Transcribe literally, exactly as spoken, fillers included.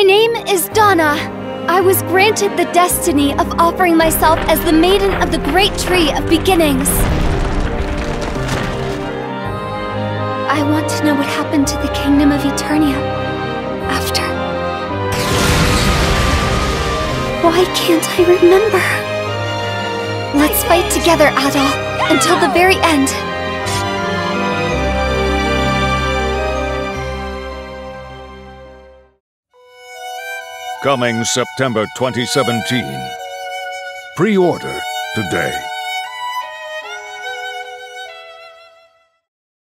My name is Donna. I was granted the destiny of offering myself as the Maiden of the Great Tree of Beginnings. I want to know what happened to the Kingdom of Eternia after. Why can't I remember? Let's fight together, Adol, until the very end. Coming September twenty seventeen. Pre-order today.